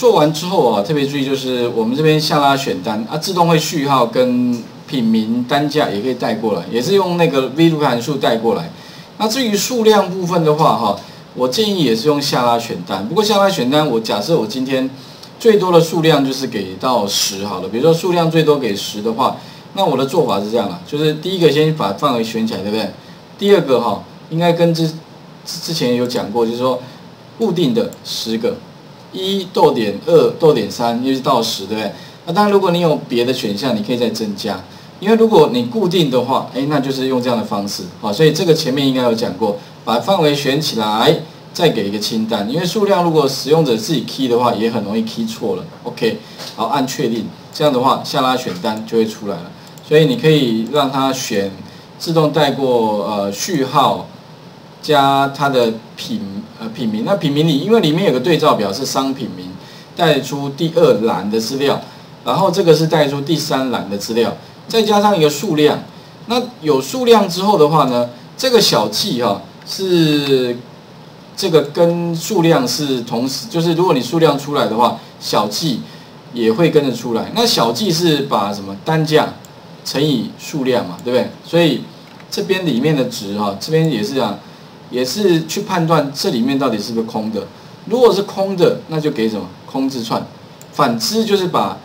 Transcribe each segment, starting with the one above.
做完之后啊，特别注意就是我们这边下拉选单啊，自动会序号跟品名单价也可以带过来，也是用那个 VLOOKUP 函数带过来。那至于数量部分的话哈，我建议也是用下拉选单。不过下拉选单，我假设我今天最多的数量就是给到10好了，比如说数量最多给10的话，那我的做法是这样啦，就是第一个先把范围选起来，对不对？第二个哈，应该跟之前有讲过，就是说固定的10个，1逗点2逗点3，就是到10，对不对？那当然，如果你有别的选项，你可以再增加。因为如果你固定的话，那就是用这样的方式，好，所以这个前面应该有讲过，把范围选起来，再给一个清单。因为数量如果使用者自己 key 的话，也很容易 key 错了。OK， 好，按确定，这样的话下拉选单就会出来了。所以你可以让它选自动带过序号加它的品名。那品名里，因为里面有个对照表是商品名，带出第2栏的资料，然后这个是带出第3栏的资料。再加上一个数量，那有数量之后的话呢，这个小记哈是这个跟数量是同时，就是如果你数量出来的话，小记也会跟着出来。那小记是把什么单价乘以数量嘛，对不对？所以这边里面的值哈，这边也是啊，也是去判断这里面到底是不是空的。如果是空的，那就给什么空字串。反之就是把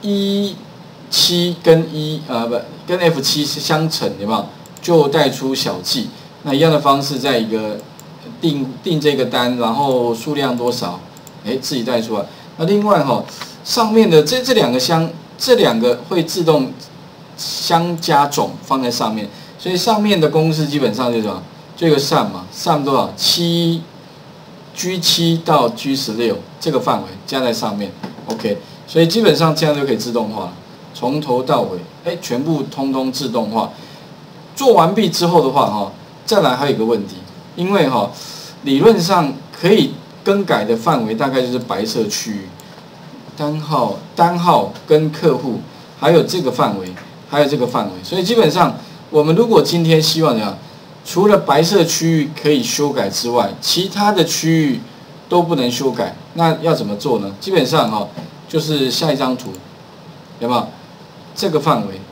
7跟跟 F7 相乘，有没有？就带出小记。那一样的方式，在一个定这个单，然后数量多少，自己带出来。那另外哈，上面的这两个会自动相加总放在上面，所以上面的公式基本上就是什么？这个 sum 嘛 ，sum 多少？G7 到 G16 这个范围加在上面 ，OK。所以基本上这样就可以自动化了。从头到尾，全部通通自动化。做完毕之后的话，再来还有一个问题，因为理论上可以更改的范围大概就是白色区域，单号跟客户，还有这个范围，还有这个范围。所以基本上，我们如果今天希望怎样，除了白色区域可以修改之外，其他的区域都不能修改，那要怎么做呢？基本上就是下一张图，有没有？这个范围，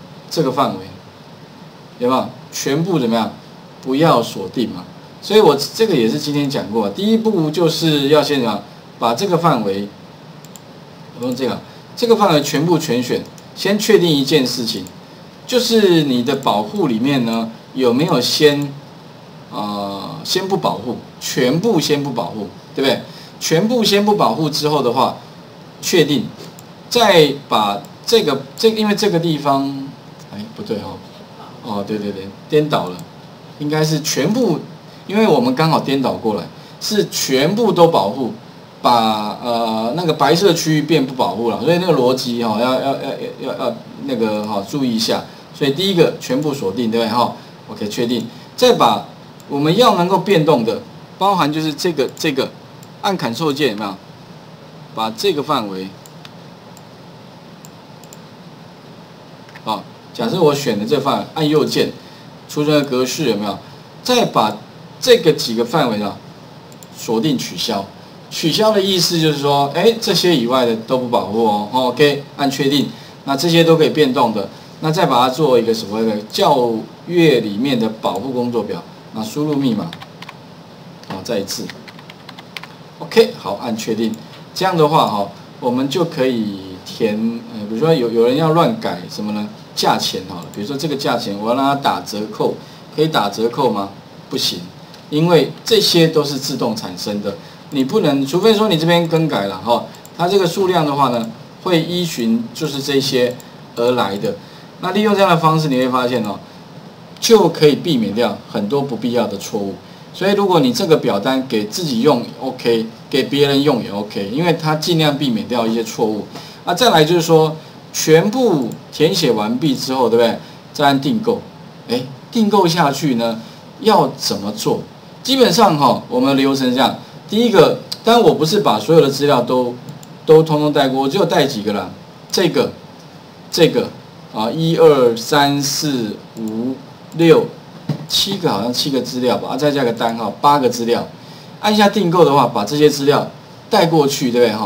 有没有？全部怎么样？不要锁定嘛。所以我这个也是今天讲过，第一步就是要先把这个范围，我用这个范围全部全选，先确定一件事情，就是你的保护里面呢有没有先不保护，全部先不保护，对不对？全部先不保护之后的话，确定，再把因为这个地方，不对对，颠倒了，应该是全部，因为我们刚好颠倒过来，是全部都保护，把那个白色区域变不保护了，所以那个逻辑要那个注意一下。所以第一个全部锁定，对不对？OK， 确定，再把我们要能够变动的，包含就是这个按Ctrl键有没有？把这个范围。假设我选的这范围，按右键，出现的格式有没有？再把这个几个范围锁定取消。取消的意思就是说，这些以外的都不保护哦。OK， 按确定。那这些都可以变动的，那再把它做一个所谓的校阅里面的保护工作表。那输入密码，再一次。OK， 好，按确定。这样的话我们就可以填，比如说有人要乱改什么呢？价钱好了，比如说这个价钱我要让它打折扣，可以打折扣吗？不行，因为这些都是自动产生的，你不能，除非说你这边更改了它这个数量的话呢，会依循就是这些而来的。那利用这样的方式，你会发现就可以避免掉很多不必要的错误。所以如果你这个表单给自己用 OK， 给别人用也 OK， 因为它尽量避免掉一些错误。再来就是说，全部填写完毕之后，对不对？再按订购。订购下去呢，要怎么做？基本上我们的流程这样。第一个，当然我不是把所有的资料都通通带过，我只有带几个啦。这个1、2、3、4、5、6、7个，好像7个资料吧。再加个单号，8个资料。按下订购的话，把这些资料带过去，对不对？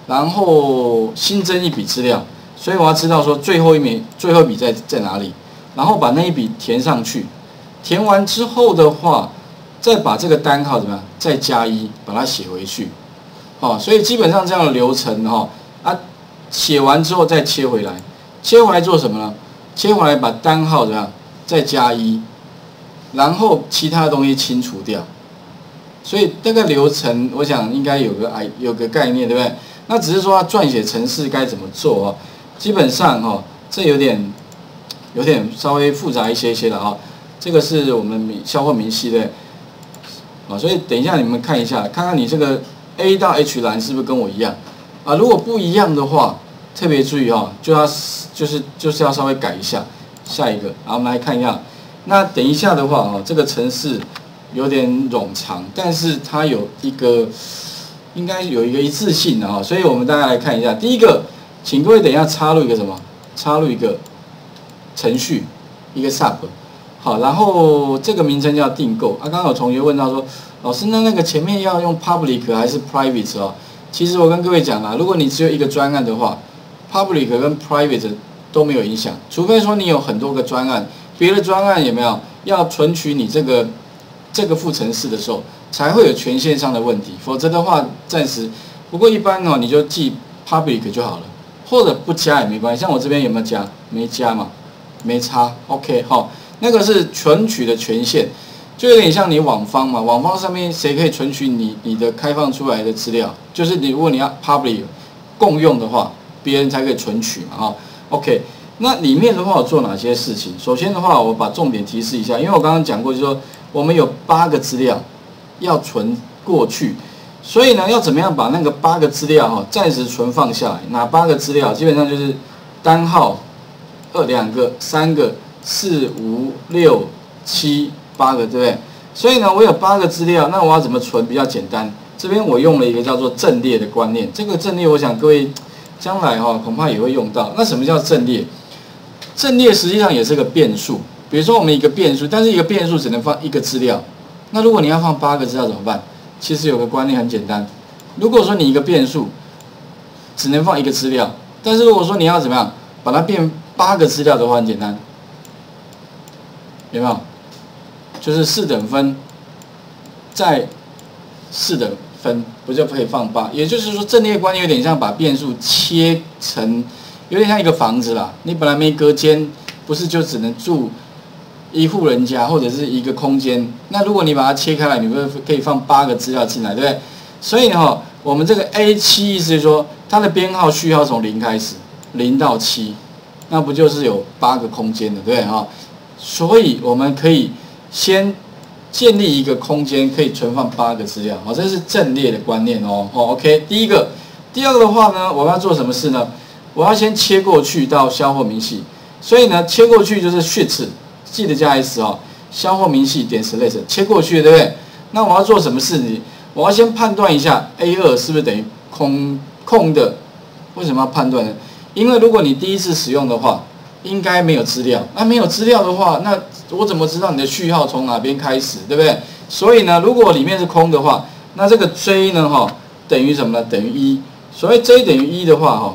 然后新增一笔资料，所以我要知道说最后一笔在哪里，然后把那一笔填上去，填完之后的话，再把这个单号怎么样，再加1，把它写回去，所以基本上这样的流程写完之后再切回来，切回来做什么呢？切回来把单号怎么样，再加1，然后其他的东西清除掉。所以这个流程，我想应该有个概念，对不对？那只是说它撰写程式该怎么做基本上这有点稍微复杂一些了这个是我们销货明细的所以等一下你们看一下，看看你这个 A 到 H 栏是不是跟我一样如果不一样的话，特别注意就是要稍微改一下。下一个，然后我们来看一下。那等一下的话这个程式有点冗长，但是它应该有一个一致性的所以我们大家来看一下。第一个，请各位等一下插入一个什么？插入一个程序，一个 sub。好，然后这个名称叫订购刚刚有同学问到说，老师那个前面要用 public 还是 private 其实我跟各位讲啦，如果你只有一个专案的话 ，public 跟 private 都没有影响，除非说你有很多个专案，别的专案有没有要存取你这个副程式的时候，才会有权限上的问题，否则的话暂时。不过一般你就记 public 就好了，或者不加也没关系。像我这边有没有加？没加嘛，没差。OK 那个是存取的权限，就有点像你网方嘛，网方上面谁可以存取你的开放出来的资料？就是如果你要 public 共用的话，别人才可以存取嘛OK， 那里面的话我做哪些事情？首先的话，我把重点提示一下，因为我刚刚讲过，就是说我们有8个资料要存过去，所以呢，要怎么样把那个8个资料暂时存放下来？哪8个资料？基本上就是单号2个、3个、4、5、6、7、8个，对不对？所以呢，我有8个资料，那我要怎么存比较简单？这边我用了一个叫做阵列的观念，这个阵列我想各位将来恐怕也会用到。那什么叫阵列？阵列实际上也是个变数，比如说我们一个变数，但是一个变数只能放1个资料，那如果你要放8个资料怎么办？其实有个观念很简单，如果说你一个变数只能放1个资料，但是如果说你要怎么样把它变8个资料的话，很简单，有没有？就是4等分再4等分，不就可以放8？也就是说，阵列观念有点像把变数切成，有点像一个房子啦。你本来没隔间，不是就只能住一户人家或者是一个空间？那如果你把它切开来，你不是可以放8个资料进来，对不对？所以我们这个 A7 意思是说，它的编号序号从0开始，0到7，那不就是有8个空间的，对不对所以我们可以先建立一个空间，可以存放8个资料，这是阵列的观念OK， 第一个，第二个的话呢，我要做什么事呢？我要先切过去到销货明细，所以呢，切过去就是 shift， 记得加 s 销货明细点 select 切过去，对不对？那我要做什么事呢？我要先判断一下 A2 是不是等于空的？为什么要判断呢？因为如果你第一次使用的话，应该没有资料。那没有资料的话，那我怎么知道你的序号从哪边开始，对不对？所以呢，如果里面是空的话，那这个 J 呢，等于什么呢？等于1。所谓 J 等于1的话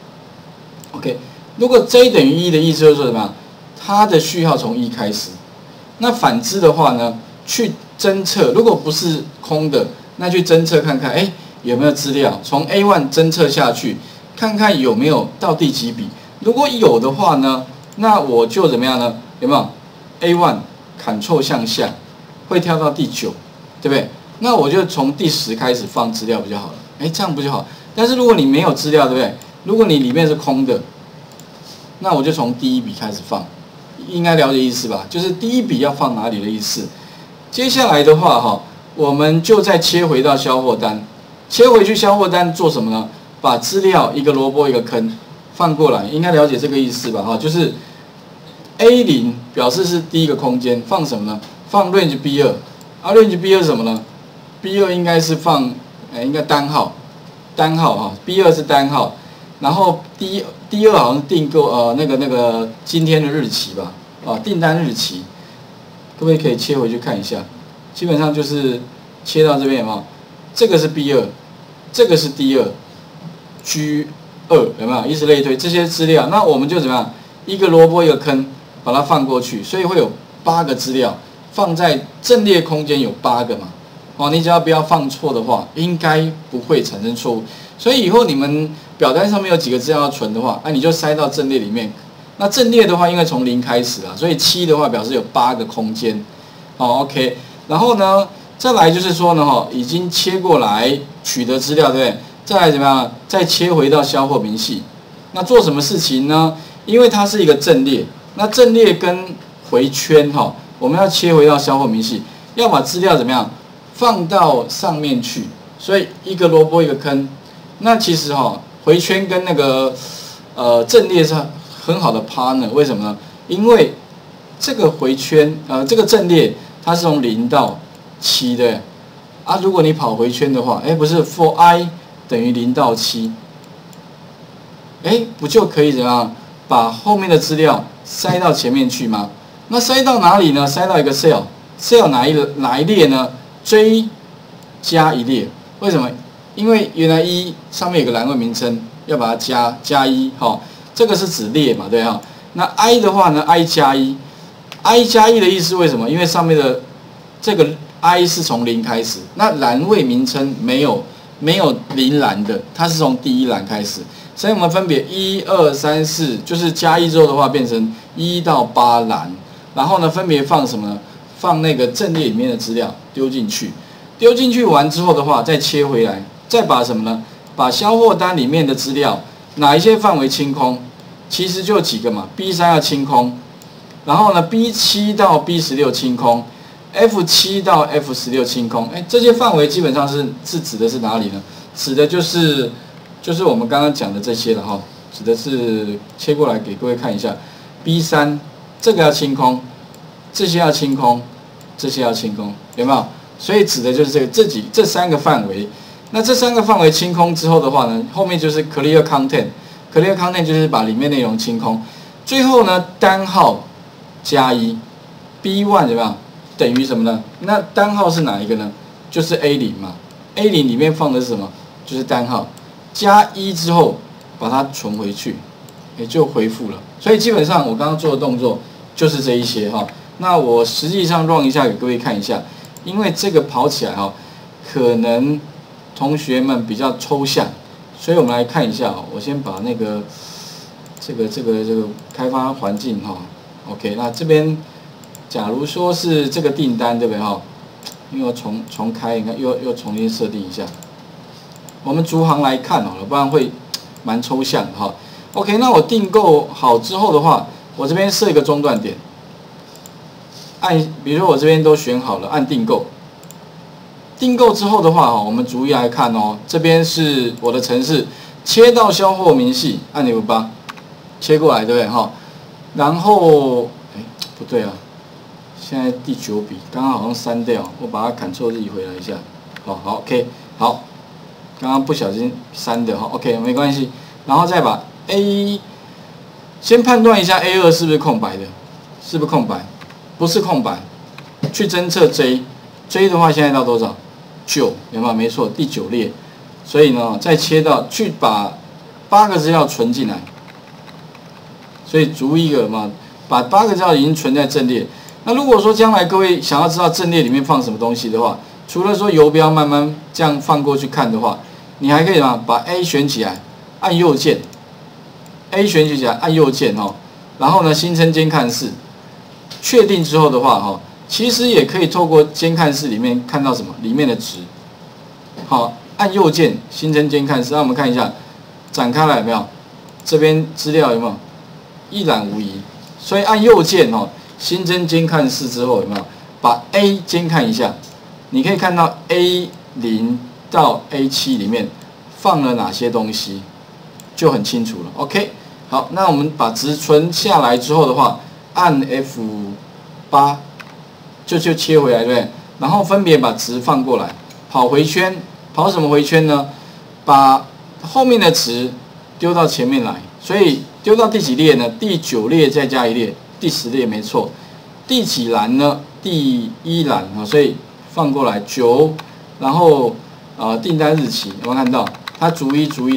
，OK， 如果 J 等于1的意思就是说什么？它的序号从1开始。那反之的话呢，去侦测，如果不是空的，那去侦测看看，有没有资料？从 A1 侦测下去，看看有没有到第几笔。如果有的话呢，那我就怎么样呢？有没有 A1 Ctrl 向下，会跳到第9，对不对？那我就从第10开始放资料不就好了？这样不就好？但是如果你没有资料，对不对？如果你里面是空的，那我就从第1笔开始放，应该了解意思吧？就是第1笔要放哪里的意思。接下来的话我们就再切回到销货单，切回去销货单做什么呢？把资料一个萝卜一个坑放过来，应该了解这个意思吧？就是 A0 表示是第一个空间，放什么呢？放 range B2， range B2 是什么呢？ B2 应该是放，应该单号，B2 是单号，然后第二好像是订购那个今天的日期吧，订单日期，各位可以切回去看一下，基本上就是切到这边有没有？这个是 B2， 这个是 D2， G2，有没有？以此类推，这些资料，那我们就怎么样？一个萝卜一个坑，把它放过去，所以会有8个资料放在阵列空间有8个嘛。哦，你只要不要放错的话，应该不会产生错误。所以以后你们表单上面有几个资料要存的话，你就塞到阵列里面。那阵列的话，因为从0开始啦，所以7的话表示有8个空间。好 ，OK。然后呢，再来就是说呢，已经切过来取得资料，对不对？再来怎么样？再切回到销货明细。那做什么事情呢？因为它是一个阵列，那阵列跟回圈我们要切回到销货明细，要把资料怎么样放到上面去。所以一个萝卜一个坑。那其实回圈跟那个阵列是很好的 partner， 为什么呢？因为这个回圈这个阵列它是从0到7的啊，如果你跑回圈的话，不是 for i 等于0到7，不就可以怎么样把后面的资料塞到前面去吗？那塞到哪里呢？塞到一个 cell 哪一列呢？ J 加一列，为什么？因为原来1上面有个栏位名称，要把它加1，这个是指列嘛，对哈？那 I 的话呢 ，I 加1的意思为什么？因为上面的这个 I 是从0开始，那栏位名称没有0栏的，它是从第1栏开始，所以我们分别1、2、3、4，就是加1之后的话变成1到8栏，然后呢分别放什么呢？放那个阵列里面的资料丢进去，丢进去完之后的话，再切回来，再把什么呢？把销货单里面的资料哪一些范围清空？其实就几个嘛 ，B3 要清空，然后呢 B7 到 B16 清空 ，F7 到 F16 清空。这些范围基本上是指的是哪里呢？指的就是我们刚刚讲的这些了哈，指的是切过来给各位看一下 ，B3 这个要清空。这些要清空，这些要清空，有没有？所以指的就是这3个范围。那这3个范围清空之后的话呢，后面就是 clear content。clear content 就是把里面内容清空。最后呢，单号加1 ，B1 怎么样？等于什么呢？那单号是哪一个呢？就是 A0 嘛。A0 里面放的是什么？就是单号。加1之后把它存回去，也就恢复了。所以基本上我刚刚做的动作就是这一些哈。那我实际上 run 一下给各位看一下，因为这个跑起来可能同学们比较抽象，所以我们来看一下我先把那个这个开发环境，OK， 那这边假如说是这个订单，对不对因为我重开，你看又重新设定一下，我们逐行来看好了，不然会蛮抽象的OK， 那我订购好之后的话，我这边设一个中断点。比如说我这边都选好了，按订购。订购之后的话，我们逐一来看这边是我的程式，切到销货明细，按钮8，切过来，对不对然后，不对啊，现在第9笔，刚刚好像删掉，我把它 Ctrl+Z 回来一下。好 ，OK， 好，刚刚不小心删的，OK， 没关系。然后再把 A， 先判断一下 A2 是不是空白的，是不是空白？不是空白，去侦测 J 的话现在到多少？9，有没有？没错，第9列。所以呢，再切到去把8个资料存进来。所以逐一个嘛，把8个资料已经存在阵列。那如果说将来各位想要知道阵列里面放什么东西的话，除了说游标慢慢这样放过去看的话，你还可以把 A 选起来，按右键 ，A 选起来按右键然后呢新增监看室。确定之后的话，其实也可以透过监看室里面看到什么里面的值。好，按右键新增监看室，让我们看一下，展开来有没有？这边资料有没有？一览无遗。所以按右键新增监看室之后有没有？把 A 监看一下，你可以看到 A0到 A7 里面放了哪些东西，就很清楚了。OK， 好，那我们把值存下来之后的话。按 F8 就切回来，对不对？然后分别把值放过来，跑回圈，跑什么回圈呢？把后面的值丢到前面来，所以丢到第几列呢？第9列再加1列，第10列没错。第几栏呢？第1栏所以放过来9，然后订单日期有没有看到？它逐一的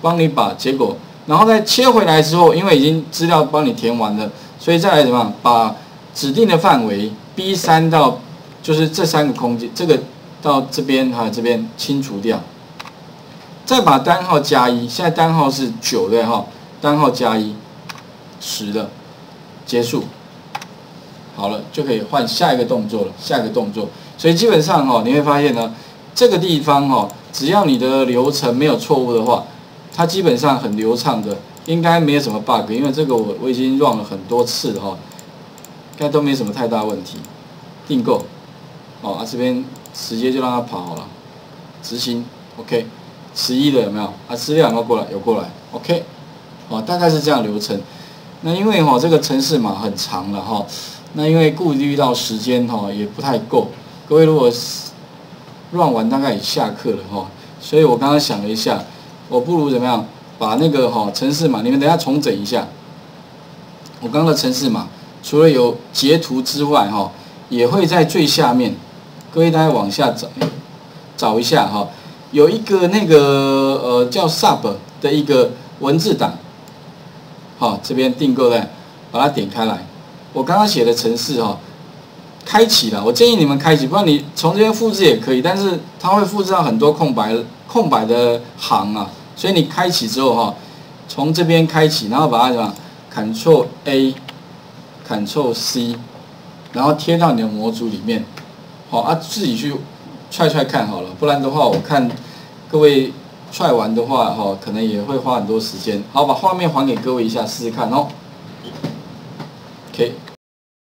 帮你把结果，然后再切回来之后，因为已经资料帮你填完了，所以再来怎么样把指定的范围 B3 到就是这3个空间，这个到这边还有这边清除掉，再把单号加1，现在单号是9对哈，单号加1 10了，结束。好了，就可以换下一个动作了。下一个动作，所以基本上哈，你会发现呢，这个地方哈，只要你的流程没有错误的话，它基本上很流畅的，应该没有什么 bug。因为这个我已经 run 了很多次了哈，应该都没什么太大问题。订购，哦这边直接就让它跑好了，执行 OK。11的有没有啊？资料有没有过来？有过来 OK。大概是这样流程。那因为这个程式码很长了哈。那因为顾虑到时间也不太够，各位如果乱完大概也下课了所以我刚刚想了一下，我不如怎么样把那个程式码，你们等一下重整一下。我刚刚的程式码除了有截图之外也会在最下面，各位大家往下找一下有一个那个叫 sub 的一个文字档，这边订购的，把它点开来。我刚刚写的程式开启了，我建议你们开启，不然你从这边复制也可以，但是它会复制到很多空白的行啊，所以你开启之后从这边开启，然后把它什么 Ctrl A、Ctrl C， 然后贴到你的模组里面，自己去踹看好了，不然的话我看各位踹完的话可能也会花很多时间。好，把画面还给各位一下，试试看哦。OK。